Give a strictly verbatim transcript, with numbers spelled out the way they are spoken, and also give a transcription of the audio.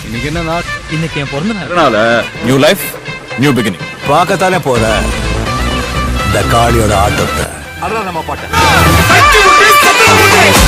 இன்னைக்கு என்ன நாள்? இன்னைக்கு என் பிறந்த நாள். அதனால நியூ லைஃப் நியூ பிகினிங். பார்க்கத்தானே போற இந்த காளியோட ஆட்டத்தை. அதான் நம்ம பாட்டேன்.